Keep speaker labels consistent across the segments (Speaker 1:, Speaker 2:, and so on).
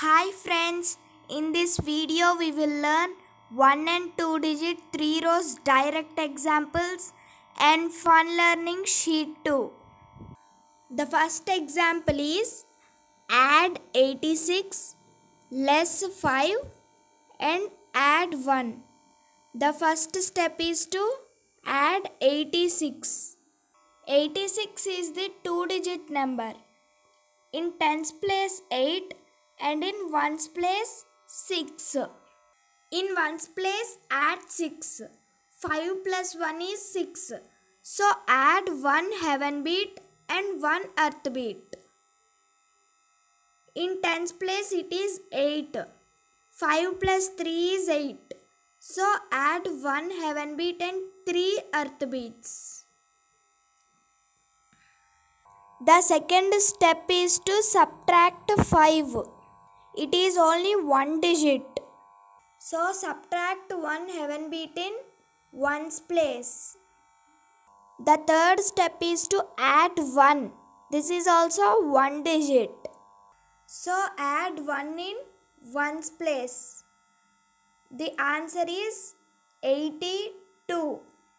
Speaker 1: Hi friends, in this video we will learn 1 and 2 digit 3 rows direct examples and fun learning sheet 2. The first example is add 86 less 5 and add 1. The first step is to add 86. 86 is the 2 digit number. In tens place 8 and in ones place 6. In ones place add 6. 5 plus 1 is 6. So add 1 heaven beat and 1 earth beat. In tens place it is 8. 5 plus 3 is 8. So add 1 heaven beat and 3 earth beats. The second step is to subtract 5. It is only one digit. So subtract 1 heaven beat in ones place. The third step is to add 1. This is also one digit. So add 1 in ones place. The answer is 82.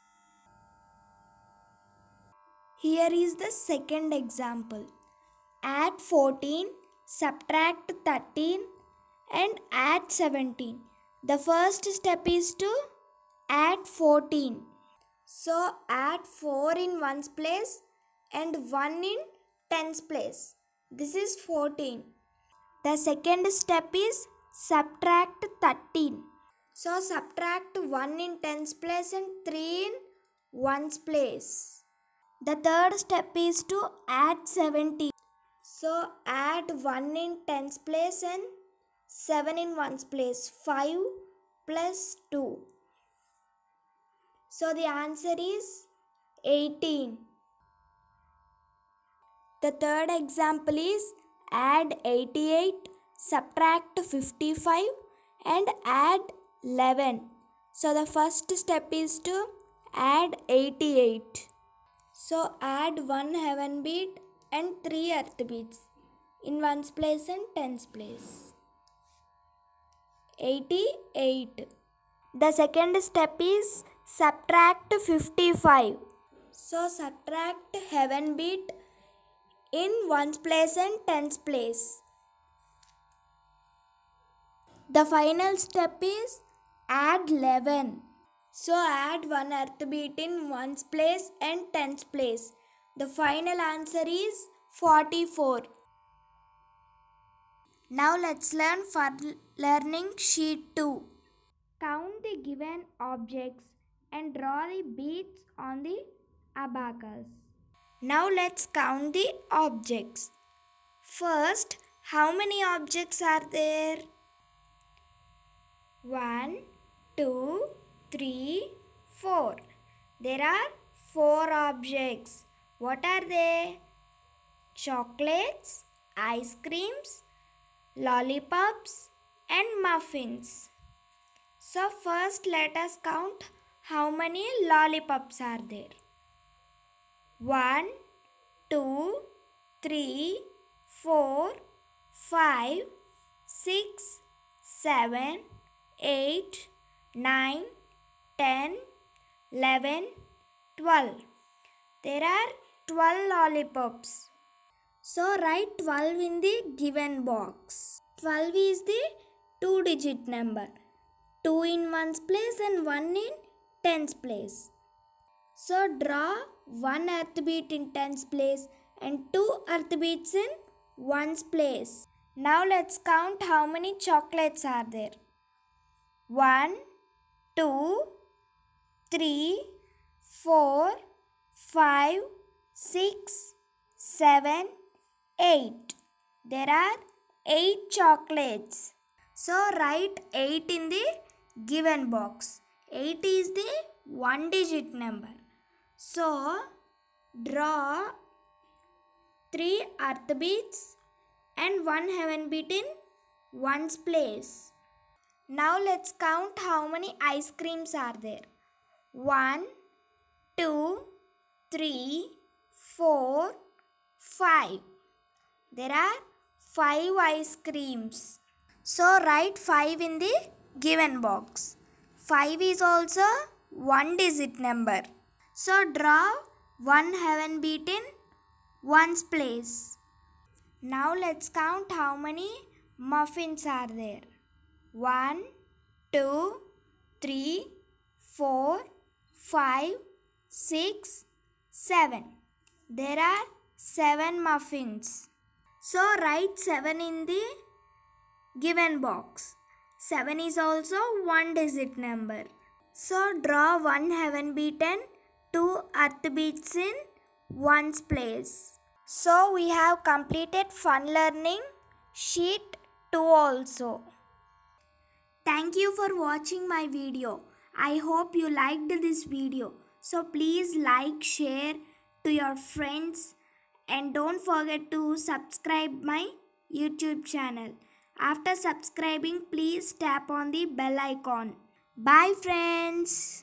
Speaker 1: Here is the second example. Add 14, subtract 13 and add 17. The first step is to add 14. So add 4 in ones place and 1 in tens place. This is 14. The second step is subtract 13. So subtract 1 in tens place and 3 in ones place. The third step is to add 17. So add 1 in tens place and 7 in ones place. 5 plus 2. So the answer is 18. The third example is add 88, subtract 55 and add 11. So the first step is to add 88. So add 1 heaven beat and 3 earth beats in ones place and tens place. 88. The second step is subtract 55. So subtract heaven beat in ones place and tens place. The final step is add 11. So add 1 earth beat in ones place and tens place. The final answer is 44. Now let's learn for learning sheet 2. Count the given objects and draw the beads on the abacus. Now let's count the objects. First, how many objects are there? 1, 2, 3, 4. There are 4 objects. What are they? Chocolates, ice creams, lollipops and muffins. So first let us count how many lollipops are there. 1, 2, 3, 4, 5, 6, 7, 8, 9, 10, 11, 12. There are 12 lollipops. So write 12 in the given box. 12 is the 2 digit number. 2 in ones place and 1 in tens place. So draw 1 earth beat in tens place and 2 earth beats in ones place. Now let's count how many chocolates are there. 1, 2, 3, 4, 5, 6, 7, 8. There are 8 chocolates. So write 8 in the given box. 8 is the 1 digit number. So draw 3 earth beats and 1 heaven beat in ones place. Now let's count how many ice creams are there. 1, 2, 3, 4, 5. There are 5 ice creams. So write 5 in the given box. 5 is also one digit number. So draw one heaven beat in ones place. Now let's count how many muffins are there. 1, 2, 3, 4, 5, 6, 7. There are 7 muffins. So write 7 in the given box. 7 is also one digit number. So draw one heaven beaten, 2 earth beats in ones place. So we have completed fun learning sheet 2 also. Thank you for watching my video. I hope you liked this video. So please like, share to your friends and don't forget to subscribe my YouTube channel. After subscribing, please tap on the bell icon. Bye friends.